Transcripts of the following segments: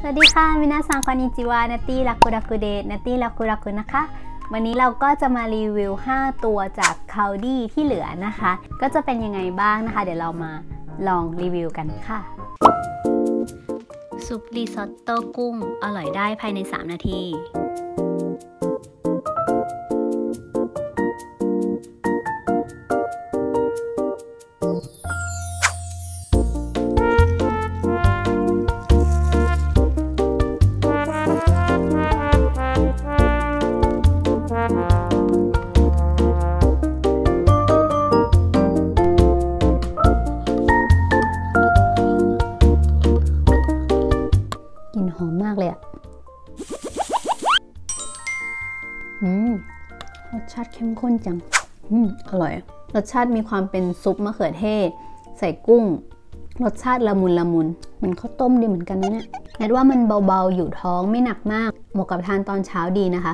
วัสดีค่ะมินาซังคอนิจิวานาตี้รักกุรักกุเดะนาตี้รักกุรักกุนะคะวันนี้เราก็จะมารีวิว5ตัวจากคาวดี้ที่เหลือนะคะก็จะเป็นยังไงบ้างนะคะเดี๋ยวเรามาลองรีวิวกันค่ะซุปริซอตโต้กุ้งอร่อยได้ภายใน3นาทีหอมมากเลยอ่ะรสชาติเข้มข้นจังอร่อยรสชาติมีความเป็นซุปมะเขือเทศใส่กุ้งรสชาติละมุนเหมือนข้าวต้มดีเหมือนกันนะเนี่ยแอดว่ามันเบาๆอยู่ท้องไม่หนักมากเหมาะกับทานตอนเช้าดีนะคะ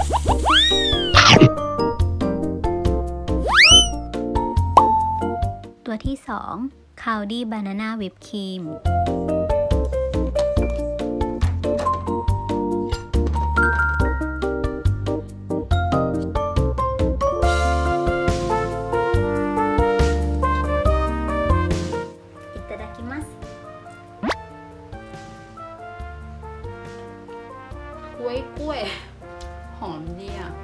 ตัวที่2คาวดี้บานาน่าวิปครีมกล้วยหอมดีอ่ะ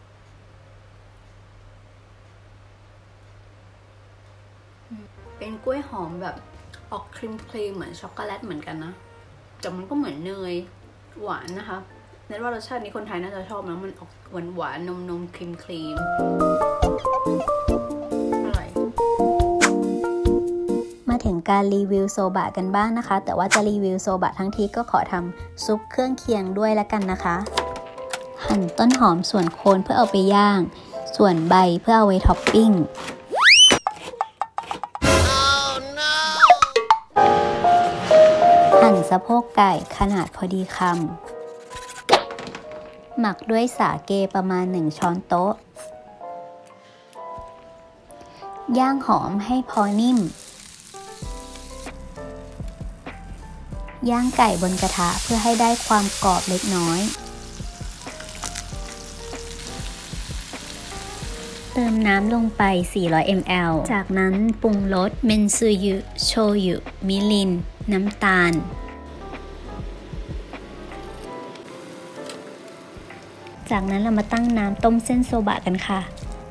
เป็นกล้วยหอมแบบออกครีมเหมือนช็อกโกแลตเหมือนกันนะแต่มันก็เหมือนเนยหวานนะคะแน่ว่ารสชาตินี้คนไทยน่าจะชอบนะมันออกหวานนมครีมอร่อยมาถึงการรีวิวโซบะกันบ้างนะคะแต่ว่าจะรีวิวโซบะทั้งทีก็ขอทำซุปเครื่องเคียงด้วยละกันนะคะหั่นต้นหอมส่วนโคนเพื่อเอาไปย่างส่วนใบเพื่อเอาไว้ท็อปปิ้ง หั่นสะโพกไก่ขนาดพอดีคำหมักด้วยสาเกประมาณ1ช้อนโต๊ะย่างหอมให้พอนิ่มย่างไก่บนกระทะเพื่อให้ได้ความกรอบเล็กน้อยเติมน้ำลงไป400 ml จากนั้นปรุงรสเมนซูยุโชยุมิรินน้ำตาลจากนั้นเรามาตั้งน้ำต้มเส้นโซบะกันค่ะ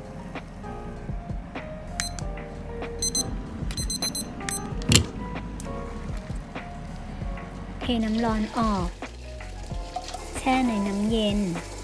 เทน้ำร้อนออกแช่ในน้ำเย็น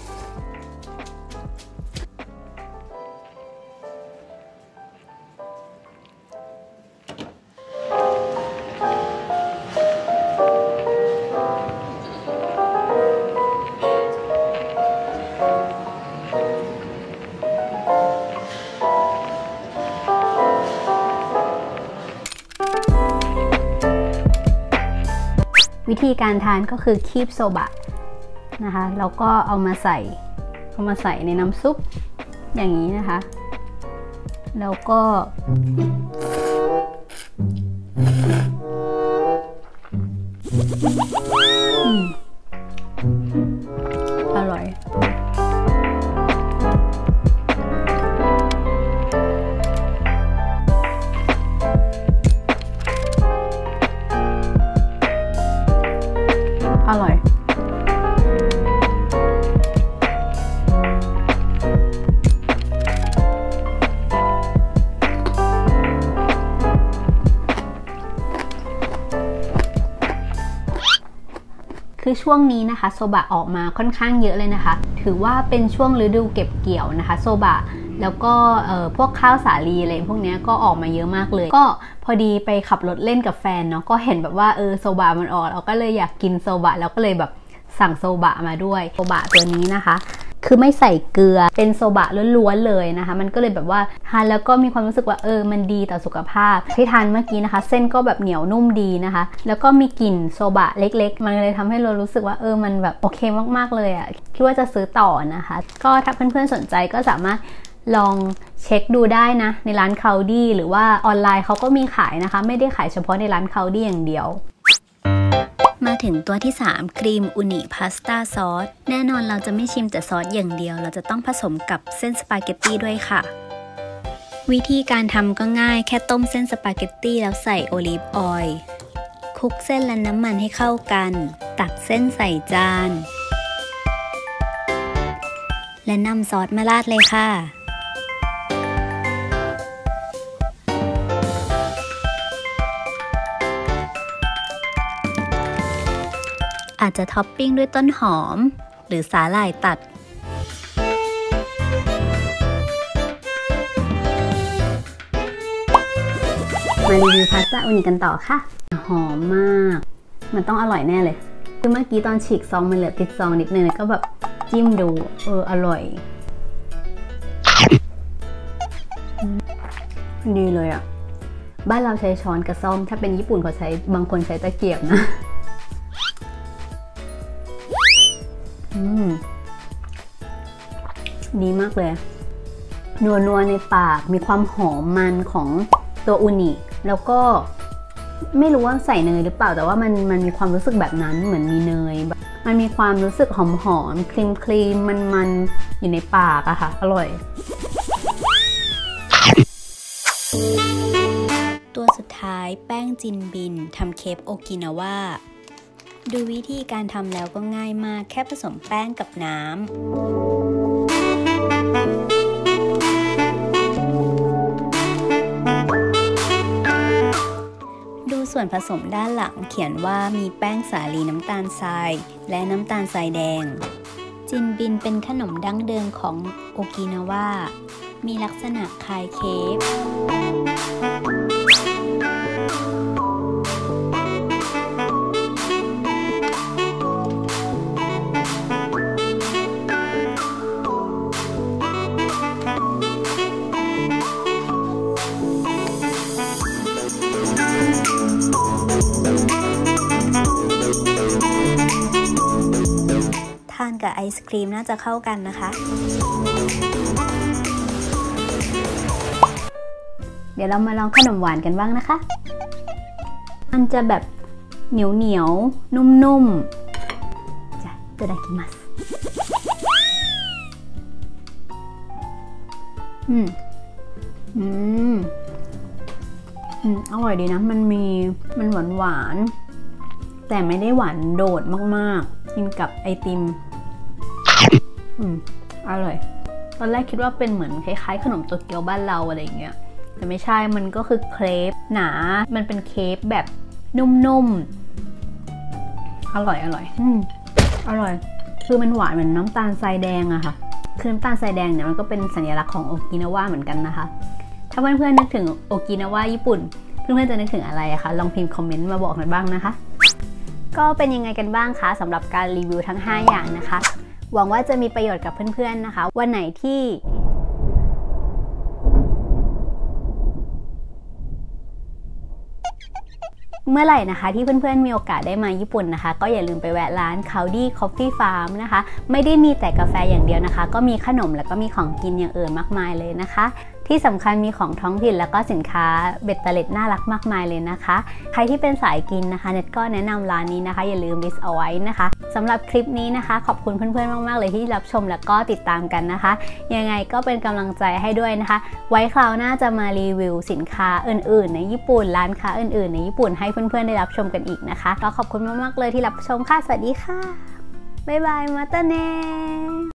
วิธีการทานก็คือคีบโซบะนะคะแล้วก็เอามาใส่ในน้ำซุปอย่างนี้นะคะแล้วก็อร่อยอร่อยคือช่วงนี้นะคะโซบะออกมาค่อนข้างเยอะเลยนะคะถือว่าเป็นช่วงฤดูเก็บเกี่ยวนะคะโซบะแล้วก็พวกข้าวสาลีอะไรพวกนี้ก็ออกมาเยอะมากเลยก็พอดีไปขับรถเล่นกับแฟนเนาะก็เห็นแบบว่าโซบะมันออกเราก็เลยอยากกินโซบะแล้วก็เลยแบบสั่งโซบะมาด้วยโซบะตัวนี้นะคะคือไม่ใส่เกลือเป็นโซบะล้วนๆเลยนะคะมันก็เลยแบบว่าทานแล้วก็มีความรู้สึกว่ามันดีต่อสุขภาพที่ทานเมื่อกี้นะคะเส้นก็แบบเหนียวนุ่มดีนะคะแล้วก็มีกลิ่นโซบะเล็กๆมันเลยทำให้เรารู้สึกว่ามันแบบโอเคมากๆเลยอ่ะคิดว่าจะซื้อต่อนะคะก็ถ้าเพื่อนๆสนใจก็สามารถลองเช็คดูได้นะในร้านคาวดี้หรือว่าออนไลน์เขาก็มีขายนะคะไม่ได้ขายเฉพาะในร้านคาวดี้อย่างเดียวมาถึงตัวที่3ครีมอุนิพาสต้าซอสแน่นอนเราจะไม่ชิมแต่ซอสอย่างเดียวเราจะต้องผสมกับเส้นสปาเกตตี้ด้วยค่ะวิธีการทำก็ง่ายแค่ต้มเส้นสปาเกตตี้แล้วใส่โอลีฟออยล์คลุกเส้นและน้ำมันให้เข้ากันตักเส้นใส่จานและนำซอสมาราดเลยค่ะอาจจะท็อปปิ้งด้วยต้นหอมหรือสาหร่ายตัดมารีวิวพาสต้าอุนิกันต่อค่ะหอมมากมันต้องอร่อยแน่เลยคือเมื่อกี้ตอนฉีกซองมันเหลือติดซองนิดนึงแล้วก็แบบจิ้มดูอร่อยดีเลยอ่ะบ้านเราใช้ช้อนกับซ่อมถ้าเป็นญี่ปุ่นเขาใช้บางคนใช้ตะเกียบนะดีมากเลยนัวในปากมีความหอมมันของตัวอุนิแล้วก็ไม่รู้ว่าใส่เนยหรือเปล่าแต่ว่ามันมีความรู้สึกแบบนั้นเหมือนมีเนยมันมีความรู้สึกหอมครีมมันอยู่ในปากอะค่ะอร่อยตัวสุดท้ายแป้งจินบินทำเคปโอกินาวาดูวิธีการทำแล้วก็ง่ายมากแค่ผสมแป้งกับน้ำดูส่วนผสมด้านหลังเขียนว่ามีแป้งสาลีน้ำตาลทรายและน้ำตาลทรายแดงจินบินเป็นขนมดั้งเดิมของโอกินาวามีลักษณะคล้ายเคปทานกับไอศครีมน่าจะเข้ากันนะคะเดี๋ยวเรามาลองขนมหวานกันบ้างนะคะมันจะแบบเหนียวนุ่มๆจะいただきますอร่อยดีนะมันหวานแต่ไม่ได้หวานโดดมากๆกินกับไอติมอร่อยตอนแรกคิดว่าเป็นเหมือนคล้ายๆขนมโตเกียวบ้านเราอะไรอย่างเงี้ยแต่ไม่ใช่มันก็คือเครปหนามันเป็นเคปแบบนุ่มๆอร่อยอร่อยคือมันหวานเหมือนน้ำตาลทรายแดงอะค่ะคือน้ำตาลทรายแดงเนี่ยมันก็เป็นสัญลักษณ์ของโอกินาวาเหมือนกันนะคะถ้าเพื่อนๆนึกถึงโอกินาวาญี่ปุ่นเพื่อนๆจะนึกถึงอะไรอะคะลองพิมพ์คอมเมนต์มาบอกหน่อยบ้างนะคะก็เป็นยังไงกันบ้างคะสำหรับการรีวิวทั้ง5อย่างนะคะหวังว่าจะมีประโยชน์กับเพื่อนๆนะคะวันไหนที่เมื่อไหร่นะคะที่เพื่อนๆมีโอกาสได้มาญี่ปุ่นนะคะก็อย่าลืมไปแวะร้าน Cloudy Coffee Farm นะคะไม่ได้มีแต่กาแฟอย่างเดียวนะคะก็มีขนมแล้วก็มีของกินอย่างอื่นมากมายเลยนะคะที่สำคัญมีของท้องถิ่นแล้วก็สินค้าเบ็ดเตล็ดน่ารักมากมายเลยนะคะใครที่เป็นสายกินนะคะเน็ตก็แนะนำร้านนี้นะคะอย่าลืมลิสต์เอาไว้นะคะสำหรับคลิปนี้นะคะขอบคุณเพื่อนๆมากๆเลยที่รับชมแล้วก็ติดตามกันนะคะยังไงก็เป็นกำลังใจให้ด้วยนะคะไว้คราวหน้าจะมารีวิวสินค้าอื่นๆในญี่ปุ่นร้านค้าอื่นๆในญี่ปุ่นให้เพื่อนๆได้รับชมกันอีกนะคะก็ขอบคุณมากๆเลยที่รับชมค่ะสวัสดีค่ะบ๊ายบายมาตาเน่